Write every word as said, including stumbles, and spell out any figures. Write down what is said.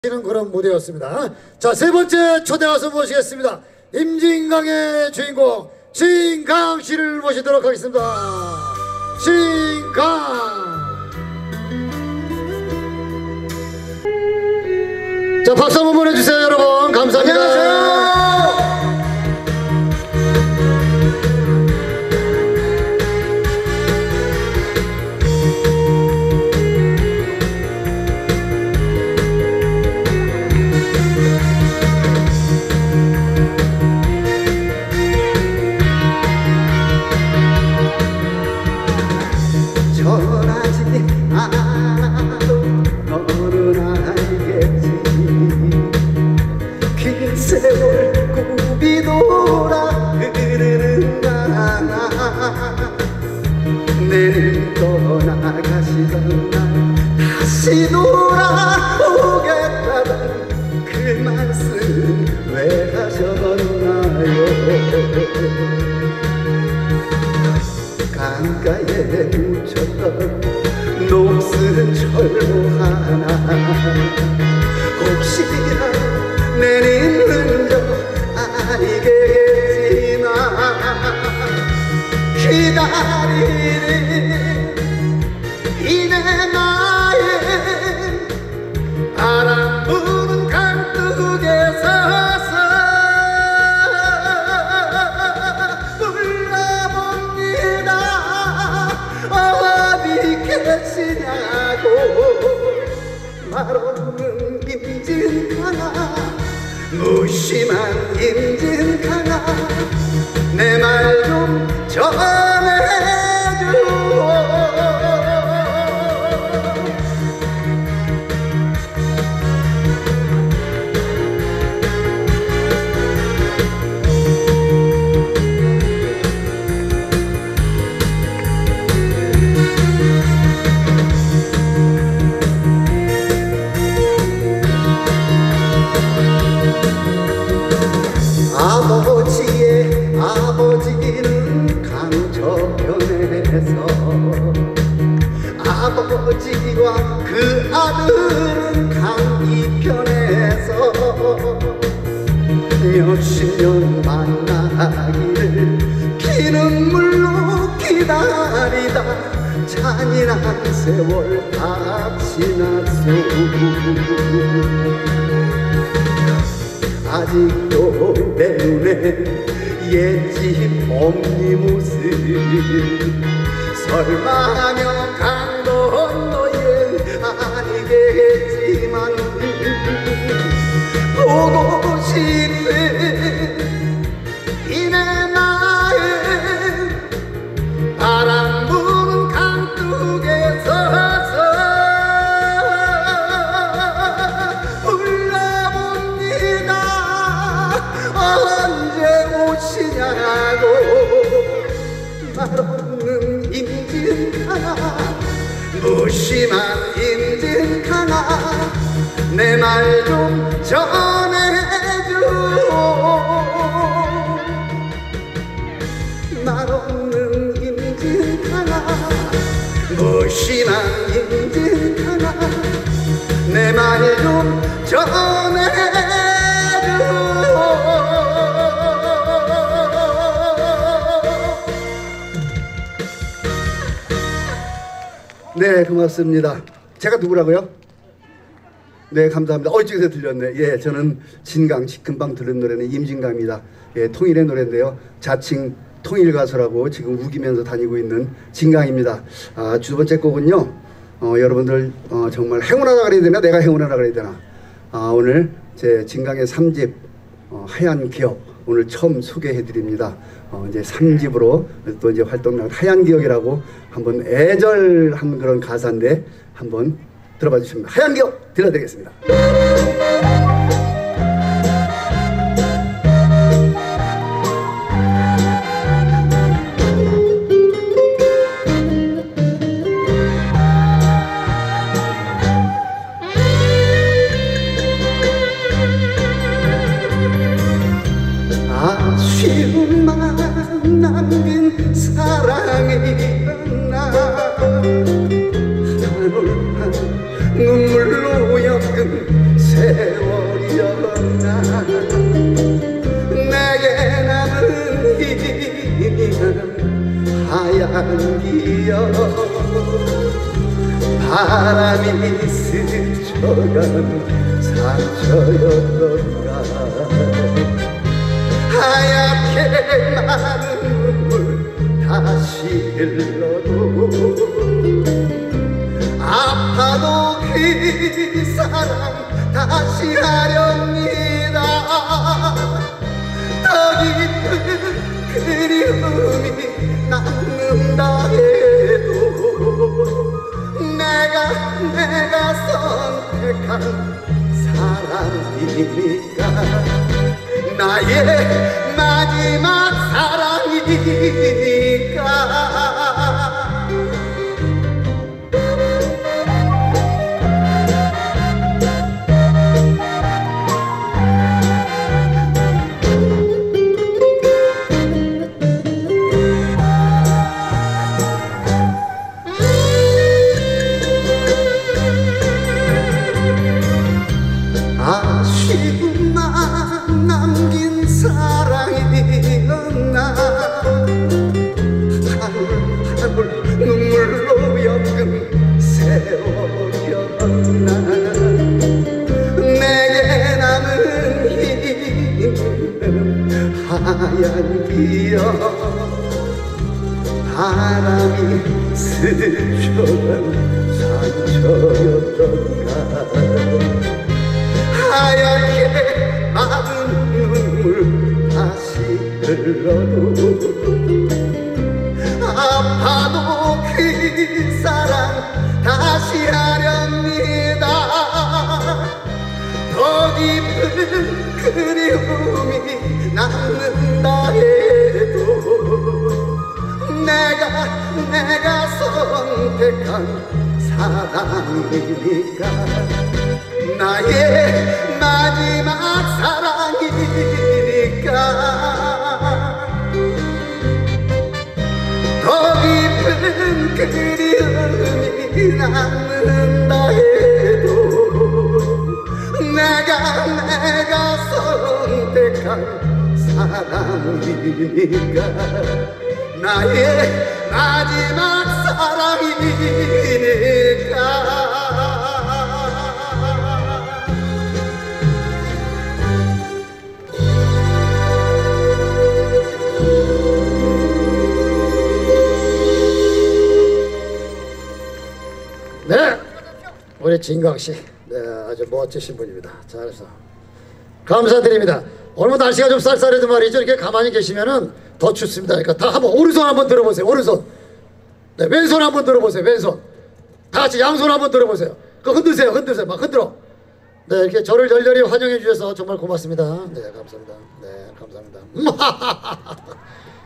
는 그런 무대였습니다. 자, 세 번째 초대 가수 모시겠습니다. 임진강의 주인공 진강 씨를 모시도록 하겠습니다. 진강. 자, 박수 한번 보내주세요, 여러분. 감사합니다. 안녕하세요. 전하지 않아도 너는 알겠지. 긴 세월 굽이 돌아 흐르는 강아, 내는 떠나가시던 날 다시 돌아오겠다던 그 말씀 왜 하셨나요? 강가에 묻혔던 녹슨 철모 하나, 혹시나 내는 흔적 아니겠지만 기다리는 이내 나의 바람 부는 강둑에 서서 계시냐고. 말없는 임진강아, 무심한 임진강아, 내 말 좀 전해줘. 아버지의 아버지는 강저편에서, 아버지와 그 아들은 강이편에서 몇십 년 만나기를 피눈물로 기다리다 잔인한 세월 다 지났소. 아직도 내 눈에 옛집 엄니 모습, 설마하며 강도 건너엔 아니겠지만 보고 싶은 이내 나의 바람 부는 강둑에 서서 오시냐고. 말없는 임진강아, 무심한 임진강아, 내 말 좀 전해줘. 말없는 임진강아, 무심한 임진강아, 내 말 좀 전해줘. 네, 고맙습니다. 제가 누구라고요? 네, 감사합니다. 어, 이쪽에서 들렸네. 예, 저는 진강, 금방 들은 노래는 임진강입니다. 예, 통일의 노래인데요. 자칭 통일 가수라고 지금 우기면서 다니고 있는 진강입니다. 아, 두 번째 곡은요, 어, 여러분들 어, 정말 행운하다 그래야 되나, 내가 행운하다 그래야 되나. 아, 오늘 제 진강의 삼 집 어, 하얀 기억 오늘 처음 소개해드립니다. 어, 이제 삼 집으로 또 이제 활동을 하얀 기억이라고 한번 애절한 그런 가사인데 한번 들어봐 주시면 하얀 기억 들려드리겠습니다. 아쉬운 만 남긴 사랑이었나, 눈물로 엮은 새 세월이었나 내게 남은 힘은 하얀 기억 바람이 스쳐간 상처였던가 하얗게 마른 눈물 다시 흘러도 아파도 그 사랑 다시 하렵니다 더 깊은 그리움이 남는다 해도 내가 내가 선택한 사랑이니까 나의 마지막 사랑이니까 아쉬움만 남긴 사랑이었나 한올 한올 눈물로 엮은 세월이었나 내게 남은 힘은 하얀 기억 바람이 스쳐간 상처였던가 하얗게 마른 눈물 다시 흘러도 아파도 그 사랑 다시 하렵니다 더 깊은 그리움이 남는다 해도 내가 내가 선택한 사랑이니까 나의 마지막 사랑이니까 더 깊은 그리움이 남는다 해도 내가 내가 선택한 사랑이니까 나의 마지막 사랑이니까 네, 우리 진강 씨, 네, 아주 멋지신 분입니다. 잘해서 감사드립니다. 오늘 날씨가 좀 쌀쌀해도 말이죠. 이렇게 가만히 계시면은 더 춥습니다. 그러니까 다 한번 오른손 한번 들어보세요. 오른손. 네, 왼손 한번 들어보세요. 왼손. 다 같이 양손 한번 들어보세요. 그 흔드세요. 흔드세요. 막 흔들어. 네, 이렇게 저를 열렬히 환영해 주셔서 정말 고맙습니다. 네, 감사합니다. 네, 감사합니다.